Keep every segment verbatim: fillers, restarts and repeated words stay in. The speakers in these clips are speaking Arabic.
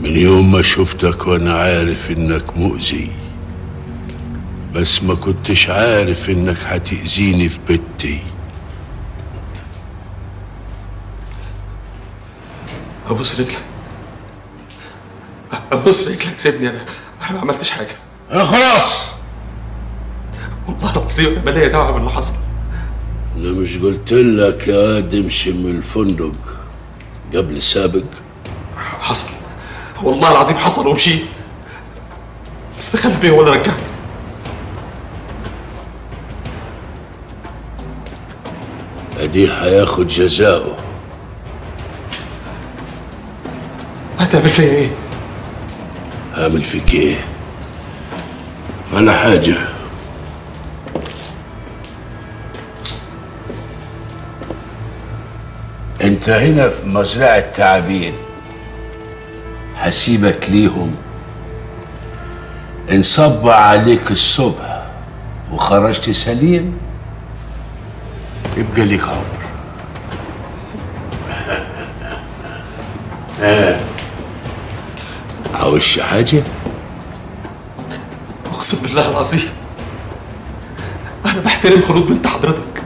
من يوم ما شفتك وانا عارف انك مؤذي، بس ما كنتش عارف انك هتأذيني في بيتي. ابوس رجلك، ابوس رجلك، سيبني، انا انا ما عملتش حاجه. خلاص والله العظيم انا مالية دعوه باللي حصل. انا مش قلت لك يا واد امشي من الفندق قبل سابق؟ حصل والله العظيم، حصل ومشيت، بس خلف بيه ولا رجعني. ادي هياخد جزاؤه. هتعمل فيا ايه؟ هعمل فيك ايه؟ ولا حاجة. انت هنا في مزرعة تعابين، هسيبك ليهم. ان صب عليك الصبح وخرجت سليم يبقى ليك عمر. عاوزش حاجة؟ اقسم بالله العظيم انا بحترم خلود بنت حضرتك.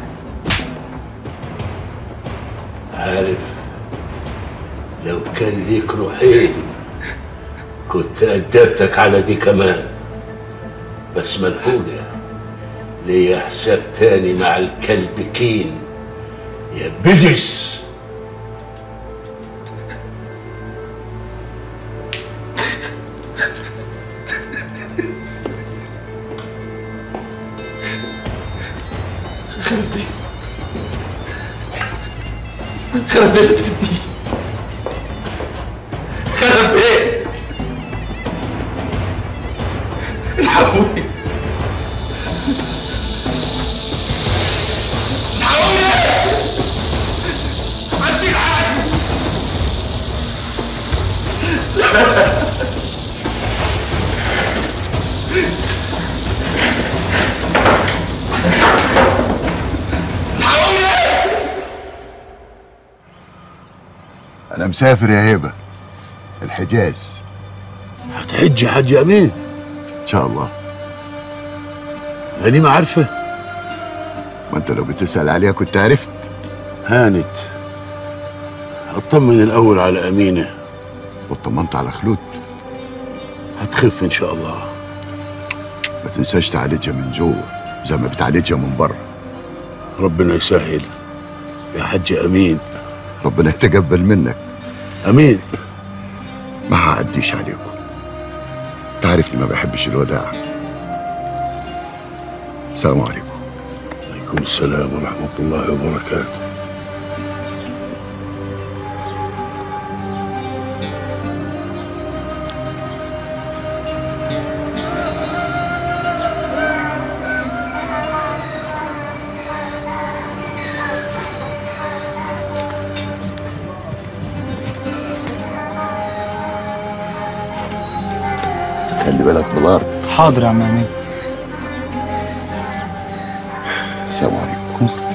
عارف، لو كان ليك روحين كنت أدبتك على دي كمان، بس ملحوقة ليا حساب تاني مع الكلب كين يا بجس. خرب بيه، خرب بيه، لا تسيبني، خرب بيه، الحقوني، الحقوني، عندي الحق. أنا مسافر يا هيبة الحجاز. هتحج يا حاج أمين؟ إن شاء الله. غنيمة عارفة؟ ما أنت لو بتسأل عليها كنت عرفت. هانت. هطمن الأول على أمينة. واطمنت على خلود؟ هتخف إن شاء الله. ما تنساش تعالجها من جوه زي ما بتعالجها من بره. ربنا يسهل يا حاج أمين. ربنا يتقبل منك. أمين. ما هعديش عليكم، تعرفني ما بحبش الوداع. السلام عليكم. عليكم السلام ورحمة الله وبركاته. خلي بالك بالارض. حاضر يا عم امين. السلام عليكم. السلام.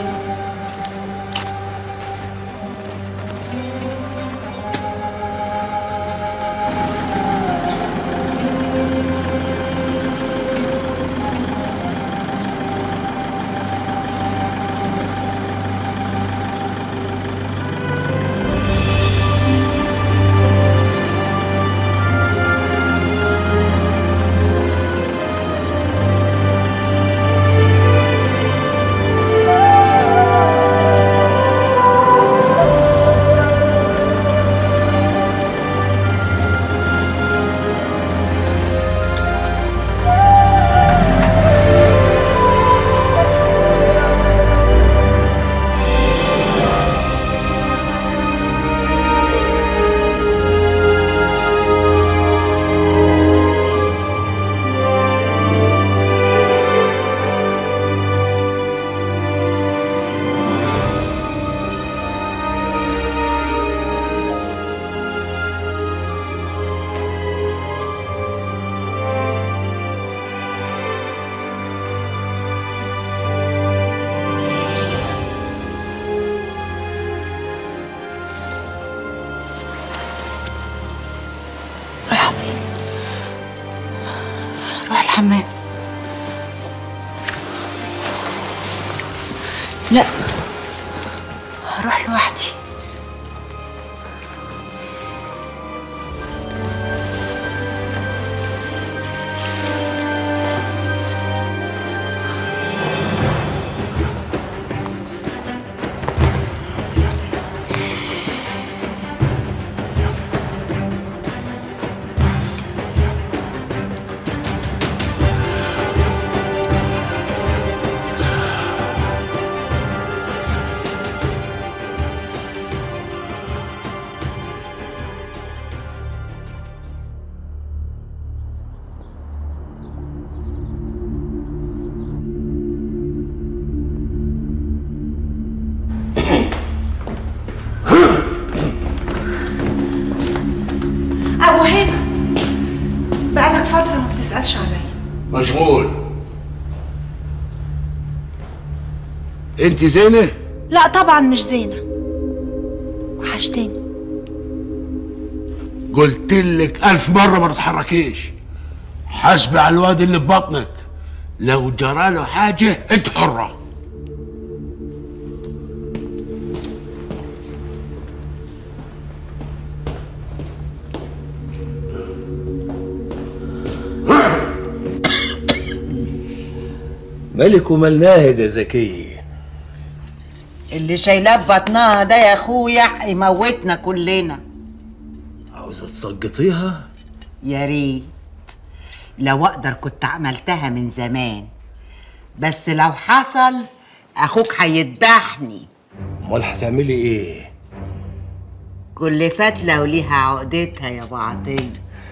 فين؟ روح الحمام. لا، هروح لوحدي. أبو هبة، بقالك فترة ما بتسألش عليا. مشغول. انت زينة؟ لا طبعا مش زينة، وحشتني. قلت لك ألف مرة ما تتحركيش، حاسبي على الواد اللي ببطنك، لو جراله حاجة انت حرة. مالك ومال ناهد يا زكية؟ اللي شايلاه ببطنها ده يا اخويا يموتنا كلنا. عاوزة تسقطيها؟ يا ريت، لو اقدر كنت عملتها من زمان، بس لو حصل اخوك هيذبحني. امال هتعملي ايه؟ كل فتلة وليها عقدتها يا ابو عطية.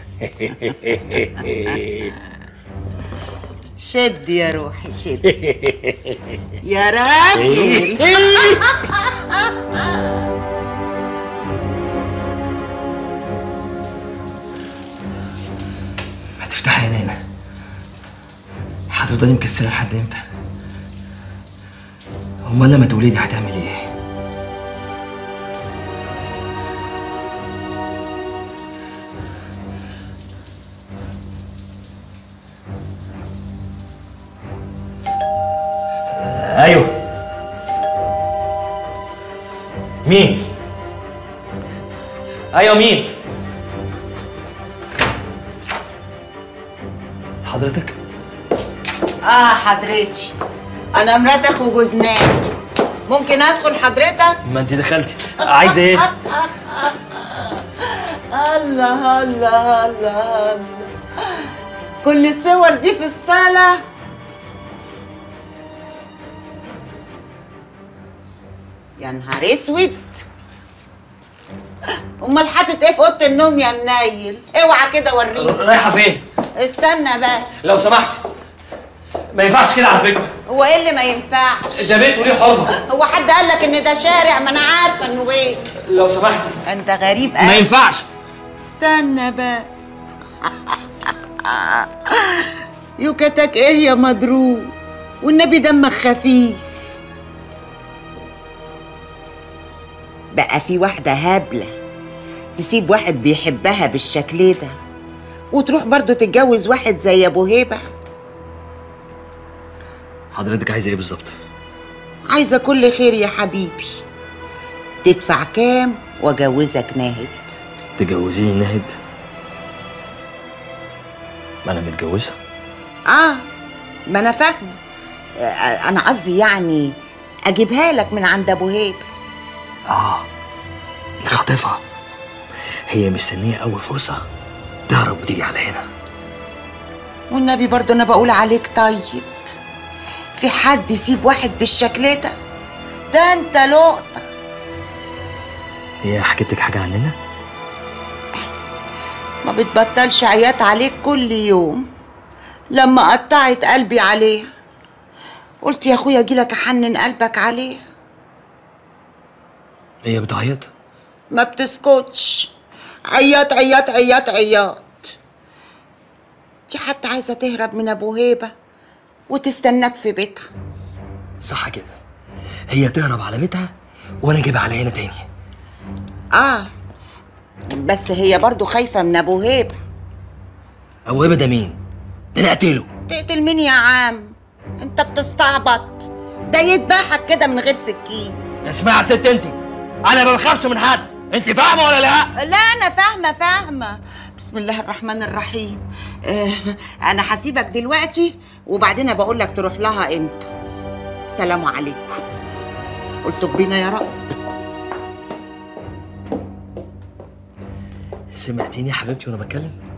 شد يا روحي شد يا راجل. هتفتحي يا نانا؟ هتفضلي مكسرة لحد امتى؟ امال لما تولدي هتعملي ايه؟ ايوه. مين؟ ايوه مين؟ حضرتك؟ اه حضرتي، انا مرات اخو جوزنان، ممكن ادخل حضرتك؟ ما انت دخلتي، عايزه ايه؟ الله الله الله الله، كل الصور دي في الصاله؟ يا نهار اسود، امال حاطط ايه في اوضه النوم يا منيل؟ اوعى كده وريني. رايحه فين؟ استنى بس لو سمحتي، ما ينفعش كده على فكره. هو ايه اللي ما ينفعش؟ ده بيت وليه حرمه. هو حد قال لك ان ده شارع؟ ما انا عارفه انه بيت. لو سمحتي. انت غريب قوي. ما ينفعش. استنى بس. يوكتك ايه يا مضروب؟ والنبي دمك خفيف. بقى في واحدة هبلة تسيب واحد بيحبها بالشكل ده وتروح برضو تتجوز واحد زي ابو هبة؟ حضرتك عايزة ايه بالظبط؟ عايزة كل خير يا حبيبي. تدفع كام واجوزك ناهد؟ تجوزيني ناهد؟ ما انا متجوزة. اه ما انا فاهمة، آه انا قصدي يعني اجيبها لك من عند ابو هبة. اه الخاطفة هي مستنية أول فرصة تهرب وتيجي على هنا. والنبي برضو أنا بقول عليك طيب، في حد يسيب واحد بالشكل ده؟ ده أنت لقطة. هي حكيت لك حاجة عننا؟ ما بتبطلش عياط عليك كل يوم. لما قطعت قلبي عليها قلت يا أخويا أجيلك أحنن قلبك عليها. هي بتعيط؟ ما بتسكتش، عياط عياط عياط عياط. دي حتى عايزة تهرب من أبو هيبة وتستناك في بيتها. صح كده، هي تهرب على بيتها وأنا أجيبها على هنا تاني. آه بس هي برضو خايفة من أبو هيبة. ابو هبه ده مين؟ ده انا اقتله. تقتل مين يا عم؟ انت بتستعبط، ده يذبحك كده من غير سكين. اسمعي يا ست انت، انا ما بخافش من حد، انت فاهمه ولا لا؟ لا انا فاهمه فاهمه. بسم الله الرحمن الرحيم. اه انا هسيبك دلوقتي وبعدين بقول لك تروح لها امتى. سلام عليكم. قلت بينا يا رب. سمعتيني يا حبيبتي وانا بتكلم؟